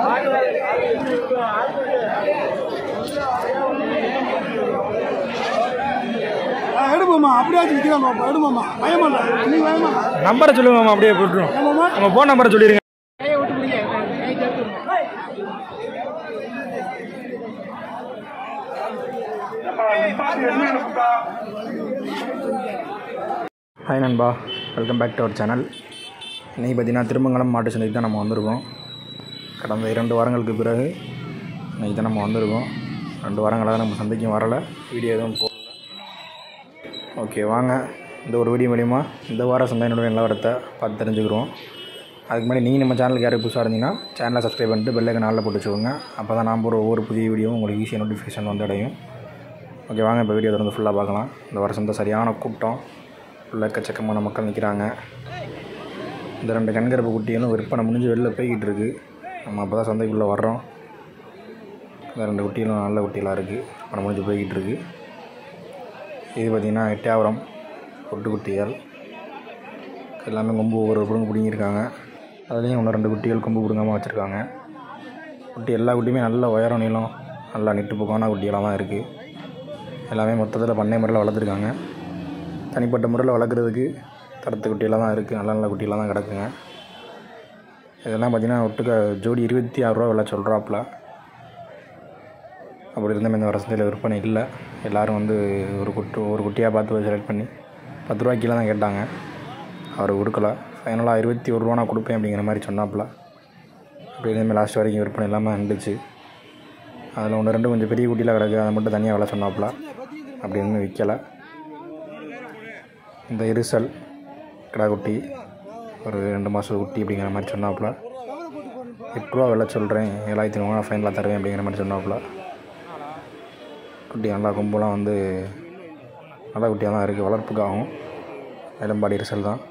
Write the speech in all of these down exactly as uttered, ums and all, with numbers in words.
எடுப்போம்மா அப்படியே விற்கிறாமா எடுமாம்மா பயமாண்டா நீ பயமா நம்பரை சொல்லுங்கம்மா அப்படியே போட்டுரும் நம்ம ஃபோன் நம்பரை சொல்லிடுங்க. ஹாய் நண்பா, welcome back to our channel. இன்றைக்கி பார்த்தீங்கன்னா திருமங்கலம் மாட்டு சந்தைக்கு தான் நம்ம வந்திருக்கோம். கடந்த இரண்டு வாரங்களுக்கு பிறகு இன்றைக்கி தான் நம்ம வந்திருக்கோம். ரெண்டு வாரங்களாக நம்ம சந்தைக்கும் வரலை, வீடியோ எதுவும் போடல. ஓகே, வாங்க இந்த ஒரு வீடியோ மூலிமா இந்த வார சந்தையினுடைய நிலவரத்தை பார்த்து தெரிஞ்சுக்கிறோம். அதுக்கு முன்னாடி நீங்கள் நம்ம சேனலுக்கு யாரும் புதுசாக இருந்தீங்கன்னா சேனலை சப்ஸ்கிரைப் பண்ணிட்டு பெல்லைக்கு நாளில் போட்டு வச்சுக்கோங்க. அப்போ தான் நான் போகிற ஒவ்வொரு புதிய வீடியோவும் உங்களுக்கு ஈஸியாக நோட்டிஃபிகேஷன் வந்து அடையும். ஓகே, வாங்க இப்போ வீடியோ தொடர்ந்து ஃபுல்லாக பார்க்கலாம். இந்த வார சந்தை சரியான கூட்டம், உள்ள எக்கச்சக்கமான மக்கள் நிற்கிறாங்க. இந்த ரெண்டு கண்கருப்பு குட்டிகளும் விற்பனை முடிஞ்சு வெளில போய்கிட்டு இருக்குது. நம்ம அப்போ தான் சந்தைக்குள்ளே வர்றோம். இந்த ரெண்டு குட்டிகளும் நல்ல குட்டிகளாக இருக்குது, விற்பனை முடிஞ்சு போய்கிட்டு இருக்குது. இது பார்த்திங்கன்னா எட்டாவரம் பொட்டுக்குட்டிகள் எல்லாமே கொம்பு ஒவ்வொரு பிடுங்க பிடிங்கிருக்காங்க. அதுலேயும் ஒன்று ரெண்டு குட்டிகள் கொம்பு பிடுங்காமல் வச்சுருக்காங்க. குட்டி எல்லா குட்டியுமே நல்ல உயரம் நீளம் நல்லா நெட்டு போக்கான குட்டிகளாக தான் இருக்குது. எல்லாமே மொத்தத்தில் பண்ணை முறையில் வளர்த்துருக்காங்க. தனிப்பட்ட முறையில் வளர்க்குறதுக்கு தரத்து குட்டியெல்லாம் தான் இருக்குது, நல்ல நல்ல குட்டியெல்லாம் தான் கிடக்குங்க. இதெல்லாம் பார்த்திங்கன்னா ஒட்டுக்க ஜோடி இருபத்தி ஆறுரூவா விலை சொல்கிறாப்புல. அப்படி இருந்தும் இந்த வருஷத்தில் விற்பனை இல்லை. எல்லோரும் வந்து ஒரு குட்டு ஒரு குட்டியாக பார்த்து செலக்ட் பண்ணி பத்து ரூபா கீழே தான் கேட்டாங்க. அவர் கொடுக்கல. ஃபைனலாக இருபத்தி ஒரு ரூபா நான் கொடுப்பேன் அப்படிங்கிற மாதிரி சொன்னாப்புல. அப்படி இருந்துமே லாஸ்ட் வரைக்கும் விற்பனை இல்லாமல் இருந்துச்சு. அதில் ஒன்று ரெண்டு கொஞ்சம் பெரிய குட்டியில் கிடக்கு, அதை மட்டும் தனியாக விலை சொன்னாப்புல. அப்படி இருந்தும் விற்கலை. இந்த இருசல் கிடா குட்டி ஒரு ரெண்டு மாதம் குட்டி அப்படிங்கிற மாதிரி சொன்னாப்புல. எட்டு ரூபா விலை சொல்கிறேன், ஏழாயிரத்தி நூறுவா ஃபைனலாக தருவேன் அப்படிங்கிற மாதிரி சொன்னாப்புல. குட்டி நல்லா கொம்புலாம் வந்து நல்ல குட்டியாக தான் இருக்குது, வளர்ப்புக்காகவும். இளம்பாடி இருசல் தான்.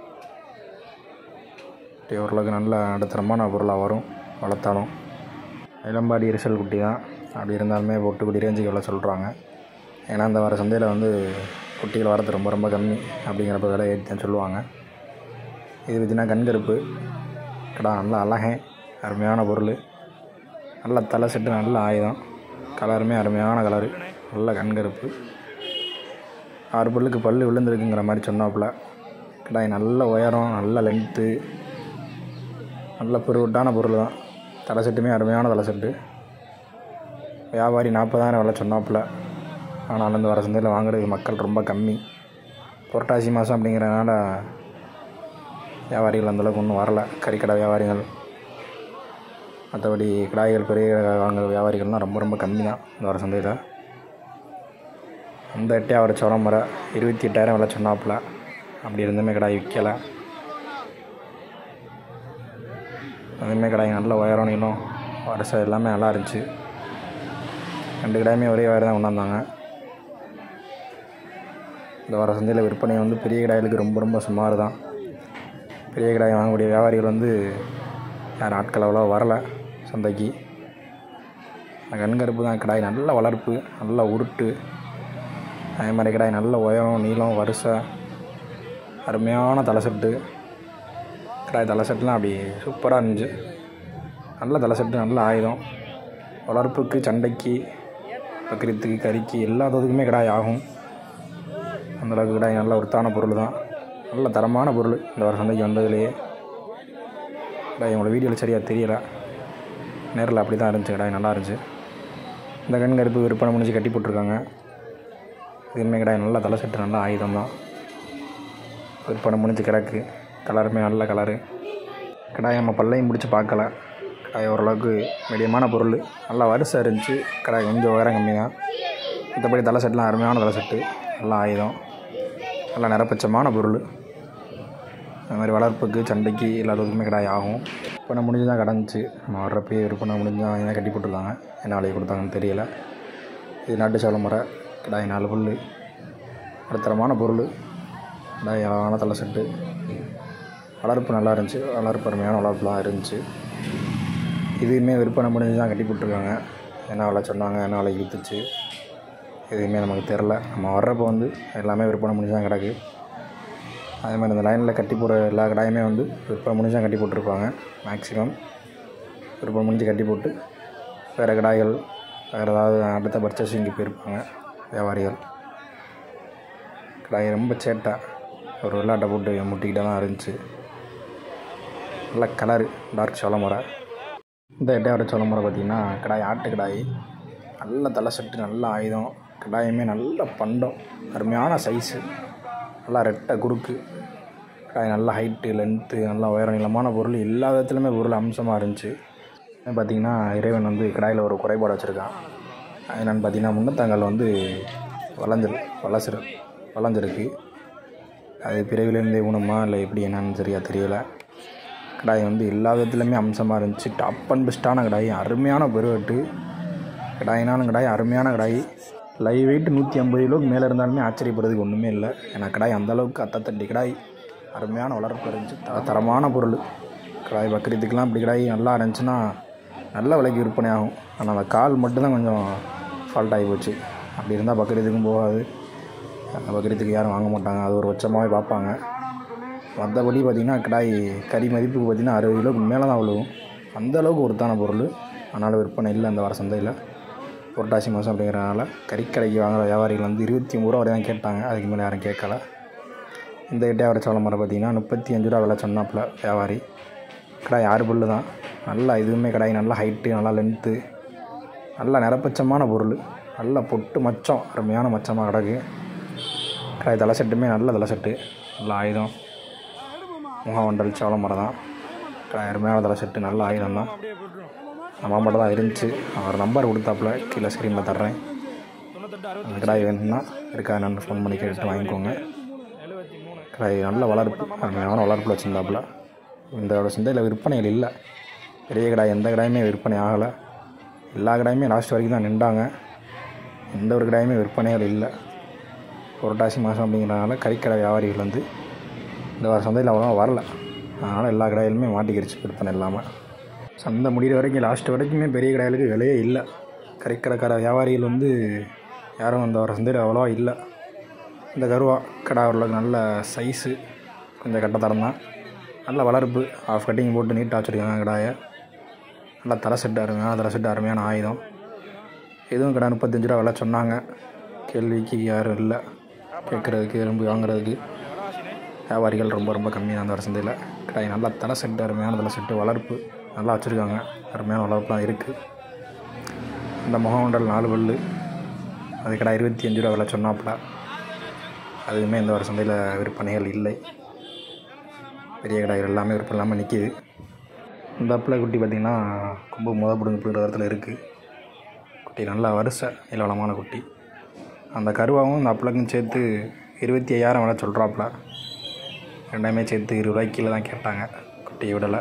குட்டி ஓரளவுக்கு நல்ல நடுத்தரமான பொருளாக வரும் வளர்த்தாலும். இளம்பாடி இருசல் குட்டி தான். அப்படி இருந்தாலுமே பொட்டு குட்டி ரேஞ்சுக்கு விலை சொல்கிறாங்க. ஏன்னா இந்த வர சந்தையில் வந்து குட்டிகள் வரது ரொம்ப ரொம்ப கம்மி அப்படிங்கிறப்ப விலை ஏற்றி தான் சொல்லுவாங்க. இது பார்த்திங்கன்னா கண்கருப்பு கடா, நல்லா அழகே அருமையான பொருள். நல்ல தலை செட்டு, நல்ல ஆயுதம், கலருமே அருமையான கலரு, நல்ல கண்கருப்பு. ஆறு பல்லுக்கு பல் விழுந்துருக்குங்கிற மாதிரி சொன்னாப்புல. கடாய் நல்ல உயரம், நல்ல லென்த்து, நல்ல பெருவிட்டான பொருள் தான். தலை செட்டுமே அருமையான தலை செட்டு. வியாபாரி நாற்பதாயிரம் விலை சொன்னாப்புல. ஆனால் இந்த வர சந்தையில் வாங்குறதுக்கு மக்கள் ரொம்ப கம்மி. புரட்டாசி மாதம் அப்படிங்கிறதுனால வியாபாரிகள் அந்தளவுக்கு ஒன்றும் வரலை, கறிக்கடை வியாபாரிகள். மற்றபடி கிடாய்கள் பெரிய வாங்குகிற வியாபாரிகள்லாம் ரொம்ப ரொம்ப கம்மி தான் இந்த வர சந்தையில். அந்த எட்டே அவர் சோளம் வர இருபத்தி எட்டாயிரம் விலை சொன்னாப்புல. அப்படி இருந்துமே கடாய் விற்கலை. அதுவுமே கடாய் நல்ல உயரம் நீளம் வருஷம் எல்லாமே நல்லா இருந்துச்சு. ரெண்டு கடாயுமே ஒரே வயர் தான் கொண்டாந்தாங்க. இந்த வர சந்தையில் விற்பனை வந்து பெரிய கடாய்களுக்கு ரொம்ப ரொம்ப சுமார் தான். பெரிய கடாய் வாங்கக்கூடிய வியாபாரிகள் வந்து யார் ஆட்கள் அவ்வளோ வரலை சந்தைக்கு. கண்கருப்பு தான் கடாய், நல்ல வளர்ப்பு, நல்ல உருட்டு. அதே மாதிரி கடாய் நல்ல உயரம் நீளம் வரிசை அருமையான தலை செட்டு. கடாய் தலை செட்டுலாம் அப்படி சூப்பராக இருந்துச்சு. நல்ல தலை செட்டு, நல்ல ஆயுதம். வளர்ப்புக்கு, சண்டைக்கு, பக்கிரத்துக்கு, கறிக்கு எல்லாத்துக்குமே கடாய் ஆகும். அந்தளவுக்கு கடாய் நல்ல ஒருத்தான பொருள் தான், நல்ல தரமான பொருள். இந்த வர சந்தைக்கு வந்ததுலேயே கடாய் உங்களோட வீடியோவில் சரியாக தெரியலை, நேரில் அப்படி தான் இருந்துச்சு. கடாய் நல்லா இருந்துச்சு. இந்த கண்கருப்பு விற்பனை முடிஞ்சு கட்டி போட்டிருக்காங்க. இதுவுமே கடாய் நல்ல தலை செட்டு, நல்ல ஆயுதம் தான். விற்பனை முடிஞ்சு கிடக்கு. கலருமே நல்ல கலரு. கடாய் நம்ம பல்லையும் முடிச்சு பார்க்கல. கடாய் ஓரளவுக்கு மீடியமான பொருள், நல்லா வரிசை இருந்துச்சு. கடாய் கொஞ்சம் உயரம் கம்மி தான். மற்றபடி தலை செட்டுலாம் அருமையான தலை செட்டு, நல்ல ஆயுதம், நல்ல நிறப்பச்சமான பொருள். அது மாதிரி வளர்ப்புக்கு, சண்டைக்கு எல்லாத்துக்குமே கடாய் ஆகும். விற்பனை முடிஞ்சு தான் கிடந்துச்சு. நம்ம வர்றப்பயே விற்பனை முடிஞ்சு தான் ஏன் கட்டி போட்டுருக்காங்க, என்ன விலையை கொடுத்தாங்கன்னு தெரியலை. இது நாட்டு சோளம் முறை கடாய், நாலு புல், நடுத்தரமான பொருள். கடாய் அழகான தலை செட்டு, வளர்ப்பு நல்லா இருந்துச்சு. வளர்ப்பு அருமையான வளர்ப்பு தான் இருந்துச்சு. இதுவுமே விற்பனை முடிஞ்சு தான் கட்டி போட்டிருக்காங்க. என்ன விலை சொன்னாங்க, என்ன விலைக்கு விற்றுச்சு எதுவுமே நமக்கு தெரில. நம்ம வர்றப்போ வந்து எல்லாமே விற்பனை முடிஞ்சு தான் கிடக்கு. அதே மாதிரி இந்த லைனில் கட்டி போடுற எல்லா கடாயுமே வந்து விற்பனை முடிஞ்சு தான் கட்டி போட்டிருப்பாங்க மேக்ஸிமம். விற்பனை முடிஞ்சு கட்டி போட்டு வேறு கடாய்கள் வேறு ஏதாவது அடுத்த பர்ச்சேசிங்கு போயிருப்பாங்க வியாபாரிகள். கடாய் ரொம்ப சேட்டை, ஒரு விளையாட்டை போட்டு முட்டிக்கிட்டே தான் இருந்துச்சு. நல்ல கலரு டார்க் சோள முறை. இந்த எட்டையாவர சோள முறை பார்த்திங்கன்னா கடாய் ஆட்டு கடாய், நல்ல தலை செட்டு, நல்ல ஆயுதம். கடாயுமே நல்ல பண்டம், அருமையான சைஸு, நல்லா ரெட்டை குறுக்கு கடாய், நல்ல ஹைட்டு லென்த்து, நல்லா உயர நீளமான பொருள், எல்லா விதத்துலையுமே பொருள் அம்சமாக இருந்துச்சு. பார்த்திங்கன்னா இறைவன் வந்து கடாயில் ஒரு குறைபாடு வச்சுருக்கான். என்னென்னு பார்த்திங்கன்னா முன்னத்தாங்கல் வந்து வளைஞ்சிரு வளசிரு வளைஞ்சிருக்கு. அது பிறவிலேருந்தே ஊனமா இல்லை எப்படி என்னன்னு சரியாக தெரியலை. கடாய் வந்து எல்லா விதத்துலையுமே அம்சமாக இருந்துச்சு. டாப் அண்ட் பெஸ்ட்டான கடாய், அருமையான பெருவெட்டு கடாயினான கடாய், அருமையான கடாய். லைவ் வெயிட் நூற்றி ஐம்பது கிலோக்கு மேலே இருந்தாலுமே ஆச்சரியப்படுறதுக்கு ஒன்றுமே இல்லை. ஏன்னா கடாய் அந்தளவுக்கு அத்தத்தட்டி கடாய், அருமையான வளர்ப்பு இருந்துச்சு, த தரமான பொருள். கடாய் பக்ரீத்துக்கெலாம் இப்படி கடாய் நல்லா இருந்துச்சுன்னா நல்ல விலைக்கு விற்பனை ஆகும். ஆனால் அந்த கால் மட்டும்தான் கொஞ்சம் ஃபால்ட் ஆகி போச்சு. அப்படி இருந்தால் பக்ரீத்துக்கும் போகாது, பக்ரீத்துக்கு யாரும் வாங்க மாட்டாங்க, அது ஒரு பட்சமாகவே பார்ப்பாங்க. மற்றபடி பார்த்திங்கன்னா கடாய் கறி மதிப்புக்கு பார்த்திங்கன்னா அறுபது கிலோக்கு மேலே தான் விழுவும். அந்தளவுக்கு ஒருத்தான பொருள். அதனால் விற்பனை இல்லை அந்த வார சந்தையில். புரட்டாசி மாதம் அப்படிங்கிறனால கறிக்கடைக்கு வாங்குகிற வியாபாரிகள் வந்து இருபத்தி ஒம்பது ரூபா வரை தான் கேட்டாங்க, அதுக்கு மேலே யாரும் கேட்கல. இந்த எட்டையாவர சோள மரம் பார்த்திங்கன்னா முப்பத்தி அஞ்சு ரூபா விலை சொன்னாப்புல வியாபாரி. கடாய் ஆறு புல்லு தான், நல்லா இதுவுமே கடாய் நல்லா ஹைட்டு, நல்லா லென்த்து, நல்லா நிறப்பச்சமான பொருள், நல்ல பொட்டு மச்சம், அருமையான மச்சமாக கிடக்கு. கடாய் தலை செட்டுமே நல்ல தலை செட்டு, நல்ல ஆயுதம், முகமண்டல் சோள மரம் தான். கடாய் அருமையான தலை செட்டு, நல்ல ஆயுதம் தான். நம்ம மட்டும் தான் இருந்துச்சு. அவர் நம்பர் கொடுத்தாப்புல கீழே ஸ்க்ரீனில் தர்றேன். அந்த கடாய் வேணும்னா இருக்கா என்னென்னு ஃபோன் பண்ணி கேட்டு வாங்கிக்கோங்க. கடாய் நல்ல வளர்ப்பு, அருமையான வளர்ப்பில் வச்சுருந்தாப்புல. இந்த சந்தையில் விற்பனைகள் இல்லை. பெரிய கடாய் எந்த கடாயுமே விற்பனை ஆகலை. எல்லா கடாயுமே லாஸ்ட் வரைக்கும் தான் நின்றாங்க. எந்த ஒரு கடாயுமே விற்பனைகள் இல்லை. புரட்டாசி மாதம் அப்படிங்கிறனால கறிக்கடை வியாபாரிகள் வந்து இந்த வார சந்தையில் அவ்வளோ வரல. அதனால் எல்லா கடாயிலுமே மாட்டிக்கிடுச்சு விற்பனை இல்லாமல். சந்தை முடிகிற வரைக்கும் லாஸ்ட் வரைக்குமே பெரிய கடாய்களுக்கு விலையே இல்லை. கறிக்கடைக்கார வியாபாரிகள் வந்து யாரும் அந்த வார சந்தையில் அவ்வளோவா இல்லை. இந்த கருவா கடா ஓரளவுக்கு நல்ல சைஸு, கொஞ்சம் கட்டத்தரம் தான், நல்ல வளர்ப்பு, ஆஃப் கட்டிங் போட்டு நீட்டாக வச்சுருக்காங்க கடாயை. நல்லா தலை செட்டு அருமையான தலை செட்டு, அருமையான ஆயுதம். எதுவும் கடை முப்பத்தஞ்சு ரூபா விலை சொன்னாங்க. கேள்விக்கு யாரும் இல்லை, கேட்குறதுக்கு ரொம்ப வாங்குறதுக்கு வியாபாரிகள் ரொம்ப ரொம்ப கம்மி தான் அந்த வர சந்தையில். கடாய் நல்லா தலை செட்டு, அருமையான தலை செட்டு, வளர்ப்பு நல்லா வச்சுருக்காங்க, அருமையான வளர்ப்புலாம் இருக்குது. இந்த முகமண்டல் நாலு பல்லு, அது கடை இருபத்தி அஞ்சு ரூபா விலை சொன்னாப்புல. அதுவுமே இந்த வர சந்தையில் விற்பனைகள் இல்லை. பெரிய கடாய்கள் எல்லாமே விற்பனை இல்லாமல் நிற்கிது. இந்த அப்பில் குட்டி பார்த்திங்கன்னா கொம்பு முத பிடுங்க பிடுங்கிற இடத்துல இருக்குது. குட்டி நல்லா வரிசை இலவலமான குட்டி. அந்த கருவாவும் இந்த அப்பளுக்கும் சேர்த்து இருபத்தி ஐயாயிரம் விலை சொல்கிறாப்புல. ரெண்டாமே சேர்த்து இருபது ரூபாய்க்கு கீழே தான் கேட்டாங்க, குட்டியை விடலை.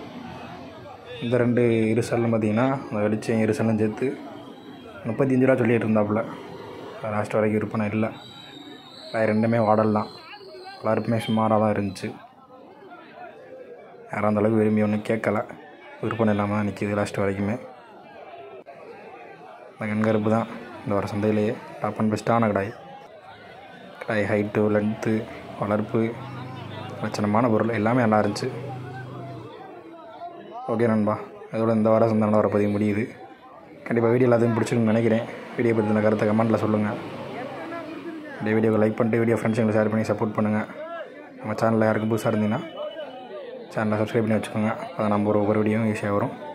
இந்த ரெண்டு இருசல்லும் பார்த்திங்கன்னா அந்த வெளிச்சம் இருசல்லும் சேர்த்து முப்பத்தி அஞ்சு ரூபா சொல்லிகிட்டு இருந்தாப்புல. லாஸ்ட் வரைக்கும் விற்பனை இல்லை. ரெண்டுமே வாடல் தான், வளர்ப்புமே சுமாராக தான் இருந்துச்சு. யாரும் அந்தளவுக்கு விரும்பி ஒன்றும் கேட்கலை, விற்பனை இல்லாமல் தான் நிற்கிது லாஸ்ட் வரைக்குமே. இந்த கண்கருப்பு தான் இந்த வர சந்தையிலேயே டாப் அண்ட் பெஸ்ட்டான கடாய். கடாய் ஹைட்டு, லென்த்து, வளர்ப்பு, லட்சணமான பொருள் எல்லாமே நல்லா இருந்துச்சு. ஓகே நண்பா, அதோட இந்த வார சந்தை வர பதிவு முடியுது. கண்டிப்பாக வீடியோ எல்லாத்தையும் பிடிச்சிருக்குன்னு நினைக்கிறேன். வீடியோ பற்றின கருத்தை கமெண்ட்டில் சொல்லுங்கள். இந்த வீடியோவை லைக் பண்ணிட்டு வீடியோ ஃப்ரெண்ட்ஸுங்களை ஷேர் பண்ணி சப்போர்ட் பண்ணுங்கள். நம்ம சேனலில் யாருக்கும் புதுசாக இருந்தீங்கன்னா சேனலை சப்ஸ்கிரைப் பண்ணி வச்சுக்கோங்க. அதை நம்ம ஒரு ஒவ்வொரு வீடியோவும் ஈஸியாக வரும்.